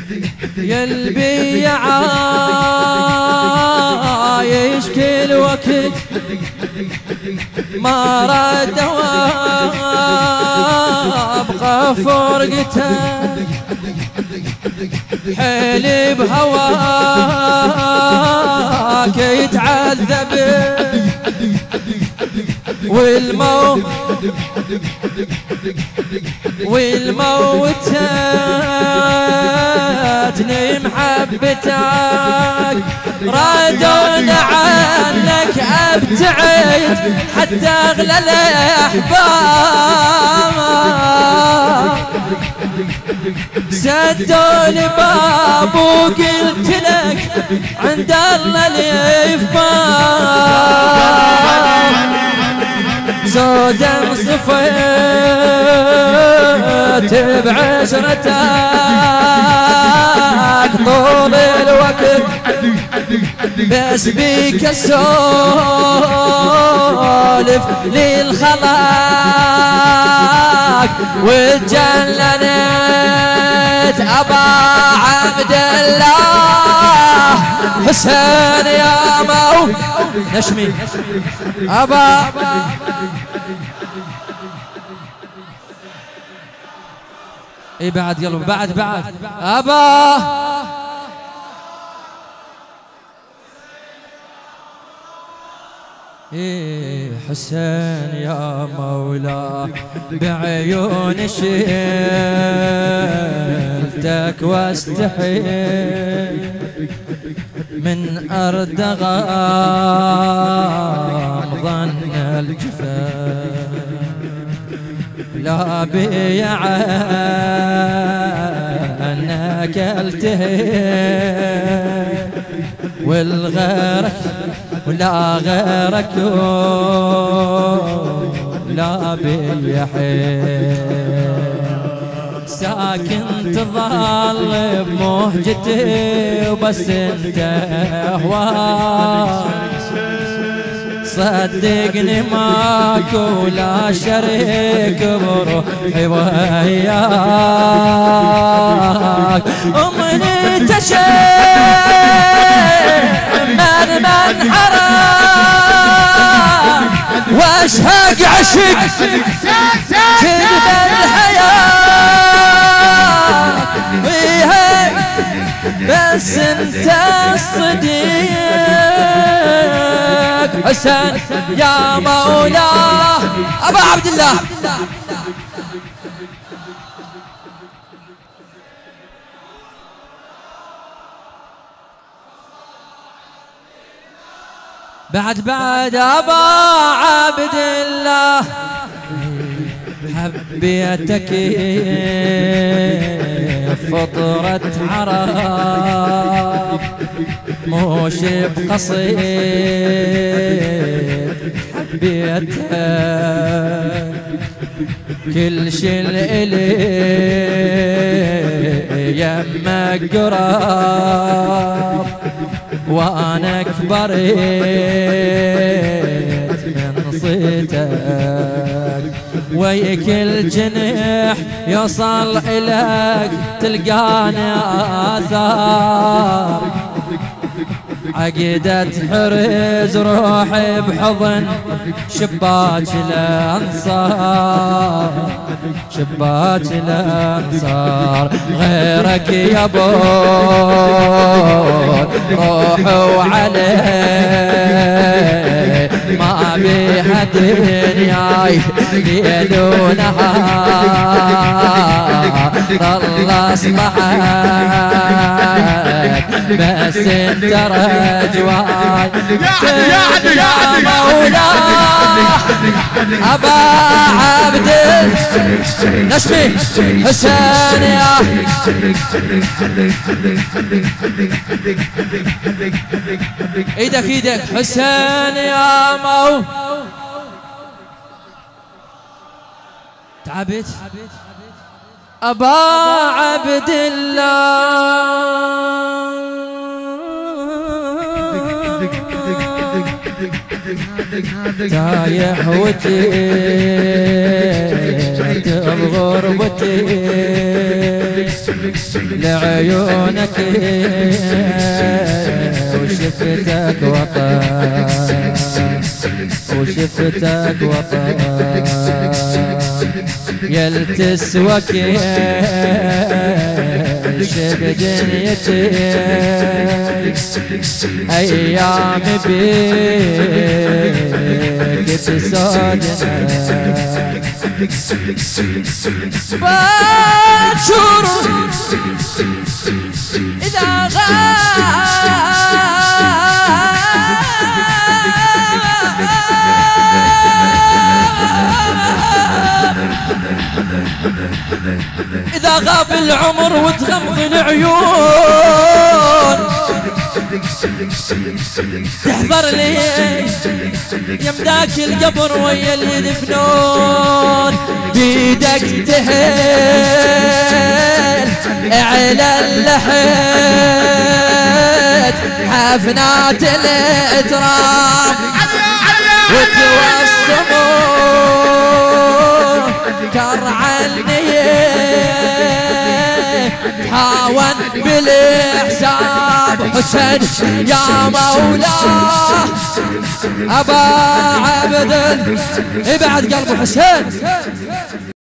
يلبي عايش كل وقت ما رد وابقى فرقته حيل بهواك يتعذب والموت تاتني محبتك رادون عنك ابتعد حتى اغلى الاحباب سدوا لي باب وقلت لك عند الله اللي في باب زودا صفيت بعشرتك طول الوقت بس بيك السولف للخلاق وتجننت أبا عبد الله حسين يا مو نشمي أبا اي بعد يلا بعد أبا إيه حسين يا مولا بعيون شلتك واستحي من أرض غام ظن الجفا لا بيعنك التهي والغيرك ولا غيرك لا بيحيي ساكن تظل بمهجتي وبس انت هواك صدقني ماكو لا شريك بروحي وياك ومن تشيء من حرام واشهق عشق كذب الحياة بس انت الصديق حسين يا مولاه أبا عبد الله بعد أبا عبد الله حبيتك فطرة عرب موش بقصيد حبيتك كل شي الإلي يمك قراب وانا كبرت من صيتك ويك الجنح يوصل إليك تلقاني آثار عقدة حرز روحي بحضن شباك الأنصار شباك الأنصار غيرك يا بول روحوا عليه ما بيها دنياي ليل ونهار الله اصبحت بس انت رجواي يا مولاي أبا عبد نشمي حسين يا ايدك حسين يا مو تعبت أبا عبد الله تايح وجهت بغربتي لعيونك وشفتك وطن وشفتك وطن يلتسوى شب دنيتي أيام بيك تسودنا باشور إذا إذا غاب العمر وتغمض العيون تحضر لي يمداك القبر ويا اللي يدفنون بيدك تهل على اللحد حفنات الاترام وتوسمون كرع النية تهاون بالحساب حسين يا مولاه أبا عبد ابعد قلب حسين